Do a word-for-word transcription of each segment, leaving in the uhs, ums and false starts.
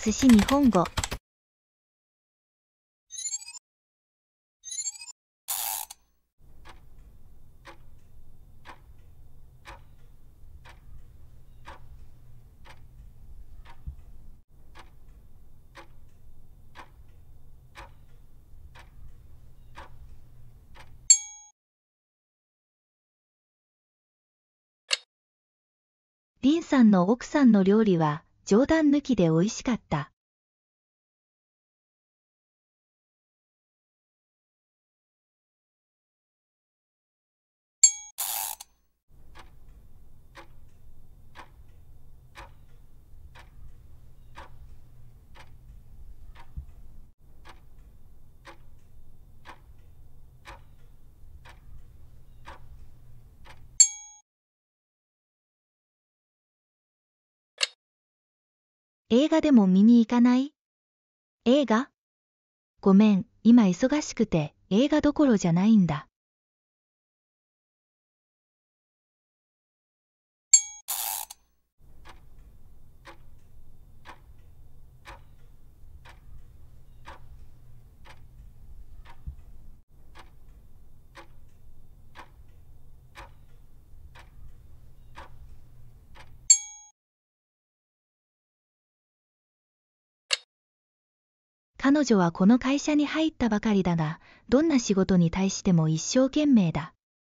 寿司日本語。リンさんの奥さんの料理は冗談抜きで美味しかった。映画でも見に行かない？映画？ごめん、今忙しくて映画どころじゃないんだ。彼女はこの会社に入ったばかりだが、どんな仕事に対しても一生懸命だ。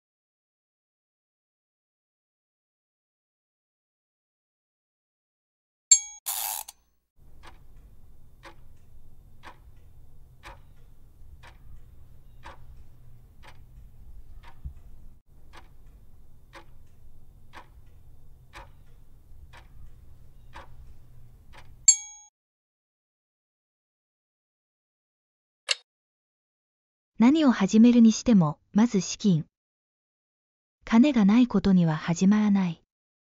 何を始めるにしても、まず資金。金がないことには始まらない。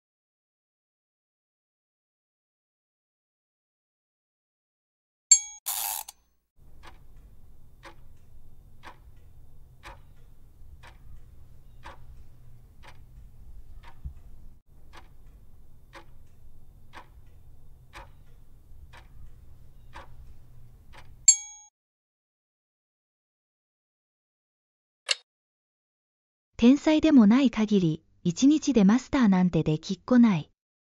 天才でもない限り、一日でマスターなんてできっこない。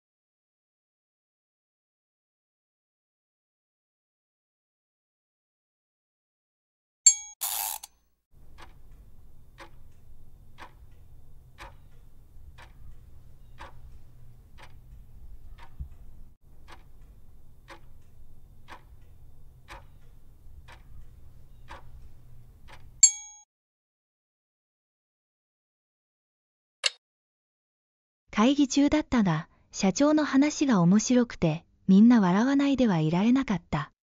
会議中だったが、社長の話が面白くて、みんな笑わないではいられなかった。